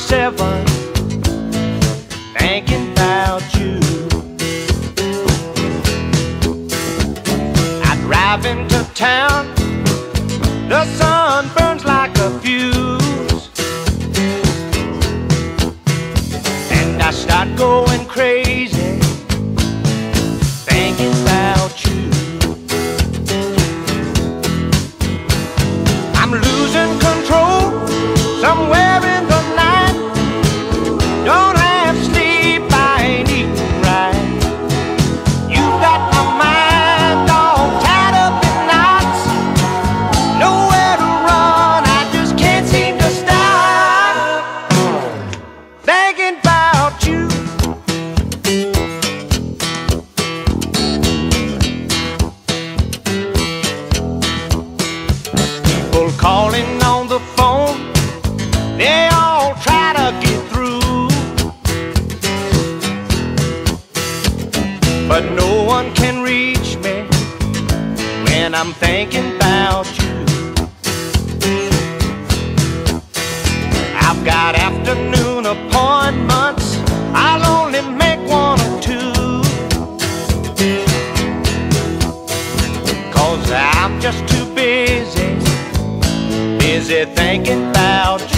24/7, thinking about you. I drive into town, the sun burns like a fuse, and I start going crazy, thinking about you. I'm losing control somewhere in the night. Don't have sleep, I ain't eating right. You got my mind all tied up in knots, nowhere to run, I just can't seem to stop thinking about you. People calling on the phone, they all try to get through, but no one can reach me when I'm thinking about you. I've got afternoon appointments, I'll only make one or two, 'cause I'm just too busy thinking about you.